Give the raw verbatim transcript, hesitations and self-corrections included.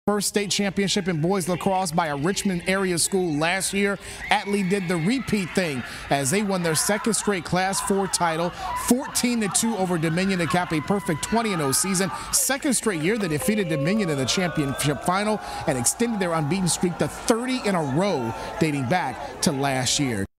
First state championship in boys lacrosse by a Richmond area school last year. Atlee did the repeat thing as they won their second straight Class four title, fourteen to two over Dominion to cap a perfect twenty and oh season. Second straight year they defeated Dominion in the championship final and extended their unbeaten streak to thirty in a row dating back to last year.